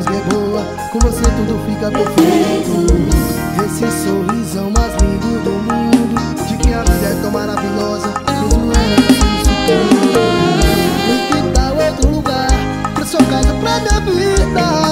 que é boa, com você tudo fica perfeito. Esse sorrisão mais lindo do mundo, de que a vida é tão maravilhosa, mesmo ela isso tudo. E que tal outro lugar, pra sua casa, pra minha vida?